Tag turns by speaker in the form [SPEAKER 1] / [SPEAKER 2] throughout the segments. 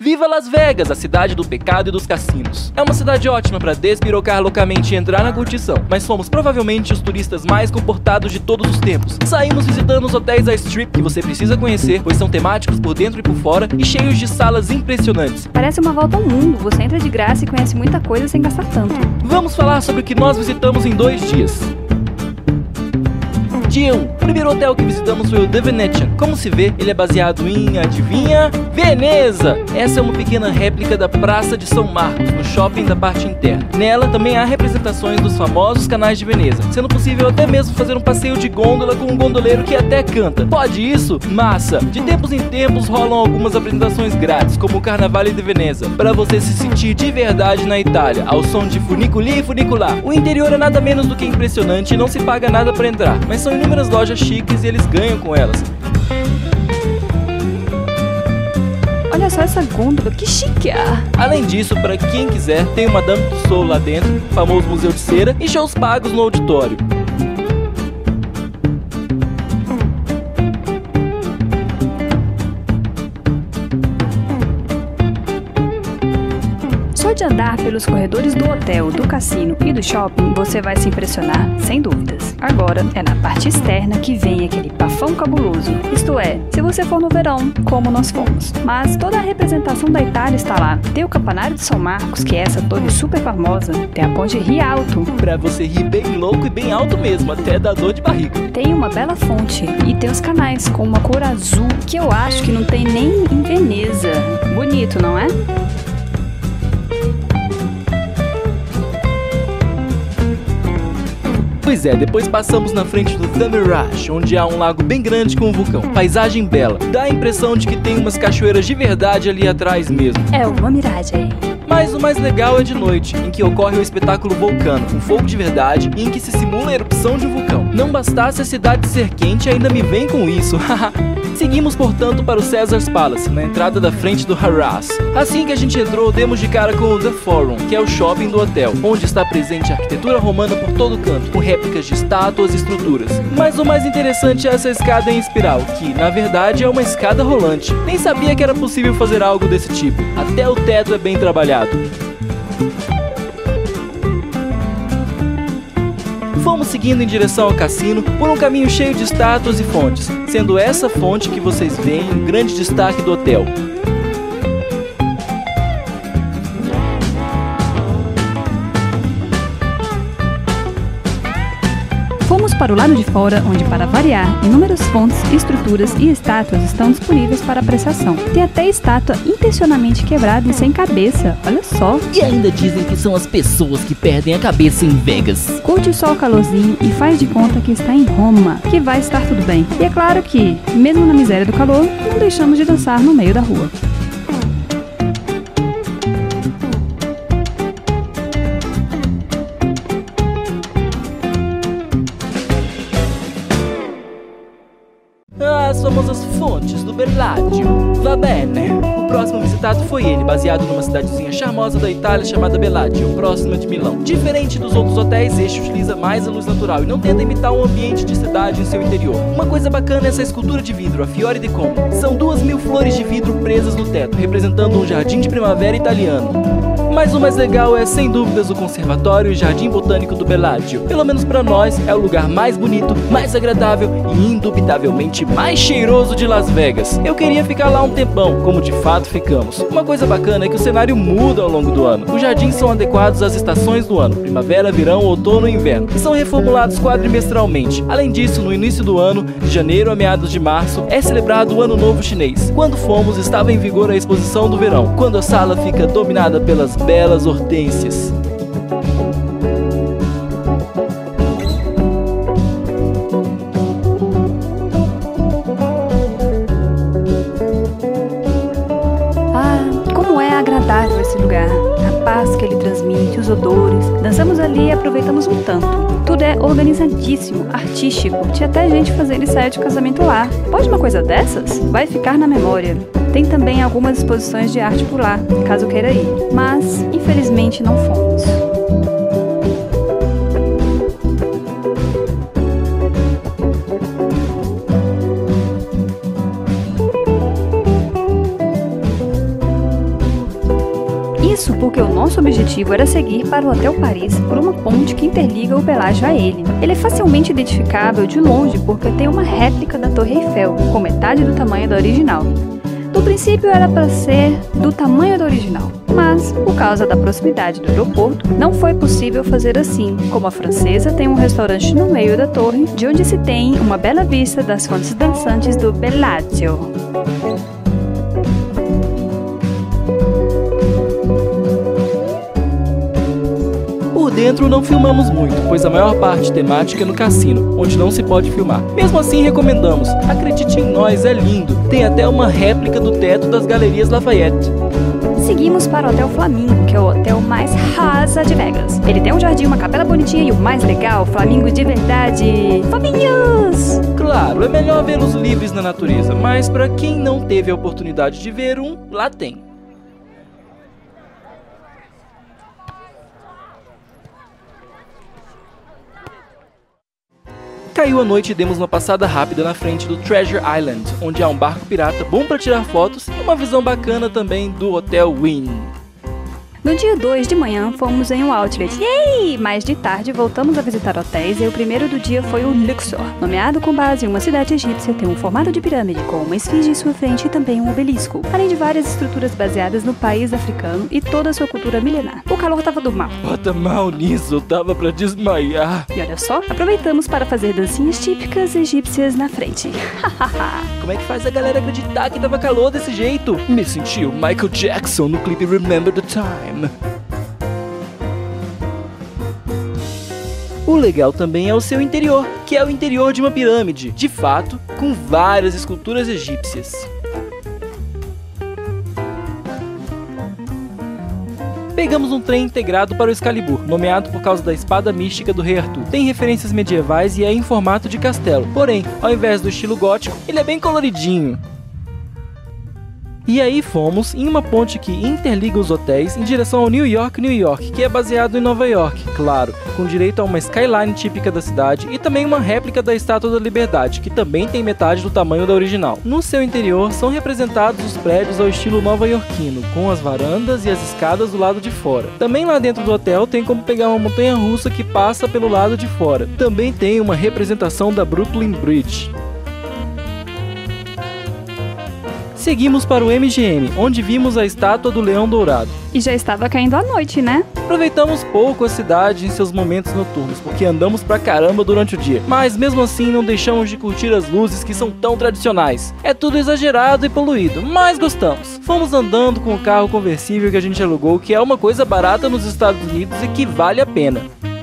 [SPEAKER 1] Viva Las Vegas, a cidade do pecado e dos cassinos. É uma cidade ótima para despirocar loucamente e entrar na curtição, mas somos provavelmente os turistas mais comportados de todos os tempos. Saímos visitando os hotéis da Strip que você precisa conhecer, pois são temáticos por dentro e por fora e cheios de salas impressionantes.
[SPEAKER 2] Parece uma volta ao mundo, você entra de graça e conhece muita coisa sem gastar tanto.
[SPEAKER 1] Vamos falar sobre o que nós visitamos em 2 dias. Dia 1. O primeiro hotel que visitamos foi o The Venetian. Como se vê, ele é baseado em, adivinha? Veneza! Essa é uma pequena réplica da Praça de São Marcos, no shopping da parte interna. Nela também há representações dos famosos canais de Veneza, sendo possível até mesmo fazer um passeio de gôndola com um gondoleiro que até canta. Pode isso? Massa! De tempos em tempos rolam algumas apresentações grátis, como o Carnavale de Veneza, para você se sentir de verdade na Itália, ao som de funiculi e funicular. O interior é nada menos do que impressionante e não se paga nada para entrar, mas são inúmeras lojas chiques e eles ganham com elas.
[SPEAKER 2] Olha só essa gôndola, que chique!
[SPEAKER 1] Além disso, para quem quiser, tem uma Madame Tussauds lá dentro, famoso museu de cera e shows pagos no auditório.
[SPEAKER 2] Só de andar pelos corredores do hotel, do cassino e do shopping, você vai se impressionar, sem dúvidas. Agora, é na parte externa que vem aquele bafão cabuloso. Isto é, se você for no verão, como nós fomos. Mas toda a representação da Itália está lá. Tem o Campanário de São Marcos, que é essa torre super famosa. Tem a Ponte Rialto.
[SPEAKER 1] Pra você rir bem louco e bem alto mesmo, até dá dor de barriga.
[SPEAKER 2] Tem uma bela fonte. E tem os canais com uma cor azul, que eu acho que não tem nem em Veneza. Bonito, não é?
[SPEAKER 1] Pois é, depois passamos na frente do The Mirage, onde há um lago bem grande com um vulcão. Paisagem bela, dá a impressão de que tem umas cachoeiras de verdade ali atrás mesmo.
[SPEAKER 2] É uma miragem.
[SPEAKER 1] Mas o mais legal é de noite, em que ocorre o espetáculo Vulcano, um fogo de verdade e em que se simula a erupção de um vulcão. Não bastasse a cidade ser quente, ainda me vem com isso, haha. Seguimos, portanto, para o Caesars Palace, na entrada da frente do Harrah's. Assim que a gente entrou, demos de cara com o The Forum, que é o shopping do hotel, onde está presente a arquitetura romana por todo canto, com réplicas de estátuas e estruturas. Mas o mais interessante é essa escada em espiral, que, na verdade, é uma escada rolante. Nem sabia que era possível fazer algo desse tipo. Até o teto é bem trabalhado. Fomos seguindo em direção ao cassino por um caminho cheio de estátuas e fontes, sendo essa fonte que vocês veem um grande destaque do hotel.
[SPEAKER 2] Fomos para o lado de fora, onde, para variar, inúmeras fontes, estruturas e estátuas estão disponíveis para apreciação. Tem até estátua intencionalmente quebrada e sem cabeça, olha só.
[SPEAKER 3] E ainda dizem que são as pessoas que perdem a cabeça em Vegas.
[SPEAKER 2] Curte só o calorzinho e faz de conta que está em Roma, que vai estar tudo bem. E é claro que, mesmo na miséria do calor, não deixamos de dançar no meio da rua.
[SPEAKER 1] As famosas fontes do Bellagio. Va bene. O próximo visitado foi ele, baseado numa cidadezinha charmosa da Itália chamada Bellagio, próxima de Milão. Diferente dos outros hotéis, este utiliza mais a luz natural e não tenta imitar um ambiente de cidade em seu interior. Uma coisa bacana é essa escultura de vidro, a Fiore di Como. São 2.000 flores de vidro presas no teto, representando um jardim de primavera italiano. Mas o mais legal é, sem dúvidas, o Conservatório e Jardim Botânico do Bellagio. Pelo menos pra nós, é o lugar mais bonito, mais agradável e indubitavelmente mais cheiroso de Las Vegas. Eu queria ficar lá um tempão, como de fato ficamos. Uma coisa bacana é que o cenário muda ao longo do ano. Os jardins são adequados às estações do ano, primavera, verão, outono e inverno, e são reformulados quadrimestralmente. Além disso, no início do ano, de janeiro a meados de março, é celebrado o Ano Novo Chinês. Quando fomos, estava em vigor a exposição do verão, quando a sala fica dominada pelas belas hortênsias.
[SPEAKER 2] Como é agradável esse lugar, a paz que ele transmite, os odores. Dançamos ali e aproveitamos um tanto. Tudo é organizadíssimo, artístico. Tinha até gente fazendo ensaio de casamento lá. Pode uma coisa dessas? Vai ficar na memória. Tem também algumas exposições de arte por lá, caso queira ir. Mas, infelizmente, não fomos. Isso porque o nosso objetivo era seguir para o Hotel Paris por uma ponte que interliga o Belágio a ele. Ele é facilmente identificável de longe porque tem uma réplica da Torre Eiffel, com metade do tamanho da original. No princípio era para ser do tamanho da original, mas, por causa da proximidade do aeroporto, não foi possível fazer assim, como a francesa tem um restaurante no meio da torre, de onde se tem uma bela vista das fontes dançantes do Bellagio.
[SPEAKER 1] Por dentro não filmamos muito, pois a maior parte temática é no cassino, onde não se pode filmar. Mesmo assim recomendamos, acredite em nós, é lindo. Tem até uma réplica do teto das Galerias Lafayette.
[SPEAKER 2] Seguimos para o Hotel Flamingo, que é o hotel mais rasa de Vegas. Ele tem um jardim, uma capela bonitinha e o mais legal, Flamingo de verdade. Fofinhos!
[SPEAKER 1] Claro, é melhor vê-los livres na natureza, mas para quem não teve a oportunidade de ver um, lá tem. Caiu a noite e demos uma passada rápida na frente do Treasure Island, onde há um barco pirata bom para tirar fotos e uma visão bacana também do Hotel Wynn.
[SPEAKER 2] No dia 2 de manhã, fomos em um outlet. Yay! Mais de tarde, voltamos a visitar hotéis e o primeiro do dia foi o Luxor. Nomeado com base em uma cidade egípcia, tem um formato de pirâmide, com uma esfinge em sua frente e também um obelisco, além de várias estruturas baseadas no país africano e toda a sua cultura milenar. O calor tava do mal.
[SPEAKER 1] Bota mal nisso, eu tava pra desmaiar.
[SPEAKER 2] E olha só, aproveitamos para fazer dancinhas típicas egípcias na frente.
[SPEAKER 1] Como é que faz a galera acreditar que tava calor desse jeito? Me senti o Michael Jackson no clipe Remember the Time. O legal também é o seu interior, que é o interior de uma pirâmide, de fato, com várias esculturas egípcias. Pegamos um trem integrado para o Excalibur, nomeado por causa da espada mística do rei Arthur. Tem referências medievais e é em formato de castelo, porém, ao invés do estilo gótico, ele é bem coloridinho. E aí fomos em uma ponte que interliga os hotéis em direção ao New York, que é baseado em Nova York, claro, com direito a uma skyline típica da cidade e também uma réplica da Estátua da Liberdade, que também tem metade do tamanho da original. No seu interior são representados os prédios ao estilo nova-iorquino, com as varandas e as escadas do lado de fora. Também lá dentro do hotel tem como pegar uma montanha-russa que passa pelo lado de fora. Também tem uma representação da Brooklyn Bridge. Seguimos para o MGM, onde vimos a estátua do Leão Dourado.
[SPEAKER 2] E já estava caindo a noite, né?
[SPEAKER 1] Aproveitamos pouco a cidade em seus momentos noturnos, porque andamos pra caramba durante o dia. Mas mesmo assim não deixamos de curtir as luzes que são tão tradicionais. É tudo exagerado e poluído, mas gostamos. Fomos andando com o carro conversível que a gente alugou, que é uma coisa barata nos Estados Unidos e que vale a pena.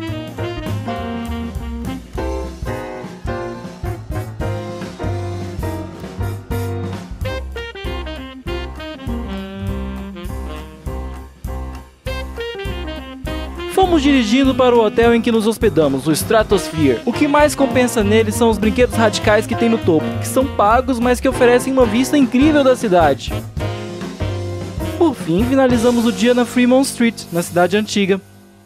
[SPEAKER 1] Fomos dirigindo para o hotel em que nos hospedamos, o Stratosphere. O que mais compensa nele são os brinquedos radicais que tem no topo, que são pagos, mas que oferecem uma vista incrível da cidade. Por fim, finalizamos o dia na Fremont Street, na cidade antiga.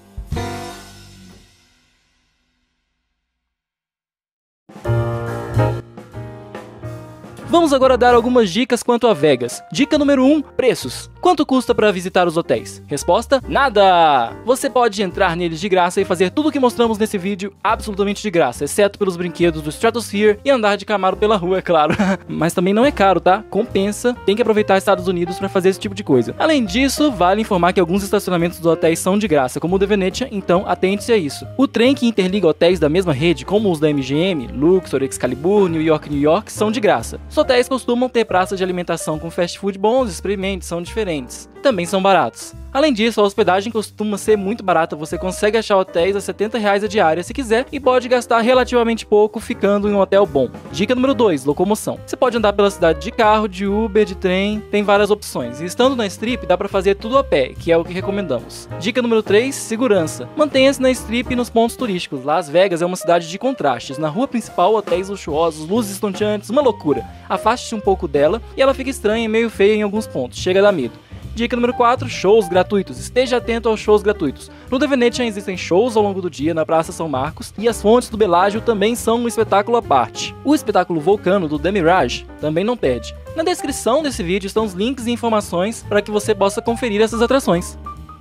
[SPEAKER 1] Vamos agora dar algumas dicas quanto a Vegas. Dica número 1, preços. Quanto custa para visitar os hotéis? Resposta, nada! Você pode entrar neles de graça e fazer tudo o que mostramos nesse vídeo absolutamente de graça, exceto pelos brinquedos do Stratosphere e andar de Camaro pela rua, é claro. Mas também não é caro, tá? Compensa, tem que aproveitar Estados Unidos para fazer esse tipo de coisa. Além disso, vale informar que alguns estacionamentos dos hotéis são de graça, como o The Venetian, então atente-se a isso. O trem que interliga hotéis da mesma rede, como os da MGM, Luxor, Excalibur, New York, são de graça. Os hotéis costumam ter praças de alimentação com fast food bons, experimente, são diferentes. Também são baratos. Além disso, a hospedagem costuma ser muito barata, você consegue achar hotéis a R$70 a diária se quiser e pode gastar relativamente pouco ficando em um hotel bom. Dica número 2, locomoção. Você pode andar pela cidade de carro, de Uber, de trem, tem várias opções. E estando na Strip, dá pra fazer tudo a pé, que é o que recomendamos. Dica número 3, segurança. Mantenha-se na Strip e nos pontos turísticos. Las Vegas é uma cidade de contrastes. Na rua principal, hotéis luxuosos, luzes estonteantes, uma loucura. Afaste-se um pouco dela e ela fica estranha e meio feia em alguns pontos, chega a dar medo. Dica número 4, shows gratuitos. Esteja atento aos shows gratuitos. No The Venetian existem shows ao longo do dia na Praça São Marcos e as fontes do Bellagio também são um espetáculo à parte. O espetáculo Vulcano do The Mirage também não perde. Na descrição desse vídeo estão os links e informações para que você possa conferir essas atrações.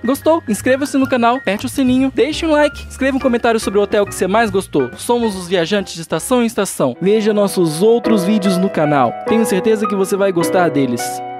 [SPEAKER 1] Gostou? Inscreva-se no canal, aperte o sininho, deixe um like, escreva um comentário sobre o hotel que você mais gostou. Somos os viajantes de estação em estação. Veja nossos outros vídeos no canal. Tenho certeza que você vai gostar deles.